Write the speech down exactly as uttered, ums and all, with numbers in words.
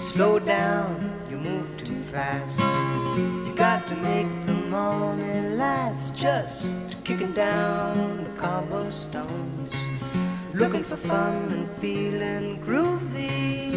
slow down, you move too fast. You got to make the morning last, just kicking down the cobblestones, looking for fun and feeling groovy.